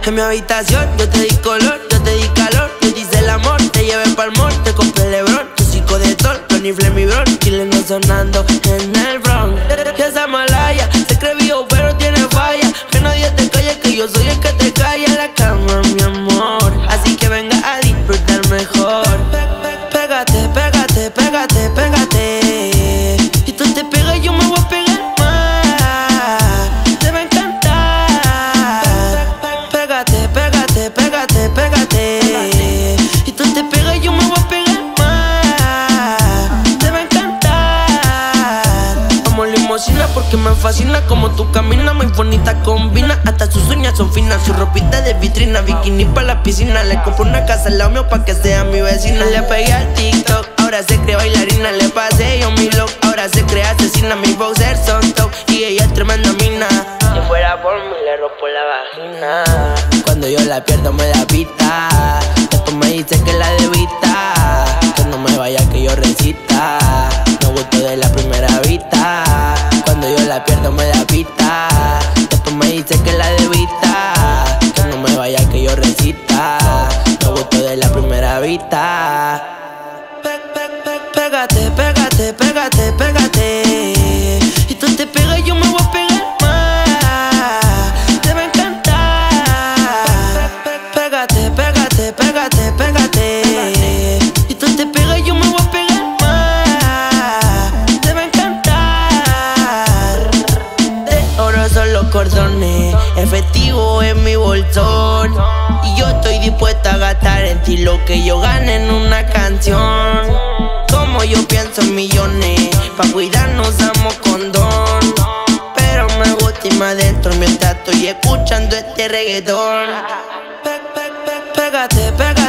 En mi habitación yo te di color, yo te di calor, yo te hice el amor, te llevé pa'l mall, te compré Lebron, tu psico de sol, Tony Flame y Bron, Chile no sonando en el Bronx. Y esa malaya se cree vivo pero tiene falla, que nadie te calle, que yo soy el que te calla en la cama, mi amor. Así que venga a disfrutar mejor. Pégate, pégate, pégate, pégate. Y tú te pegas y yo me voy a pegar más. Te va a encantar. Pégate, pégate, pégate, pégate. Y tú te pegas y yo me voy a pegar más. Te va a encantar. Amo limusina porque me fascina como tú caminas, muy bonita combina. Hasta sus uñas son finas, su ropita de vitrina, bikini pa' la piscina. Le compré una casa al lado mío pa' que sea mi vecina. Le pegué al TikTok, ahora se cree bailarina. Le pasé yo mi look, ahora se cree asesina. Mis boxers son top y ella es tremenda mina. Si fuera por mí le rompo la vagina. Cuando yo la pierdo me da pita. Después me dice que la debita, que no me vaya que yo recita. Me gustó de la primera vista. Cuando yo la pierdo me da pita. Después me dice que la debita, que no me vaya que yo recita. Me gustó de la primera vista. Pégate, pégate, pégate, pégate. Y tú te pegas y yo me voy a pegar más. Te va a encantar. Pégate, pégate, pégate, pégate. Y tú te pegas y yo me voy a pegar más. Te va a encantar. De oro son los cordones, efectivo en mi bolsón. Y yo estoy dispuesta a gastar en ti lo que yo gane en una canción. Como yo pienso en millones, pa' cuidarnos usamos condón. Pero me gusta irme adentro mientras estoy escuchando este reggaetón. Pégate, pégate.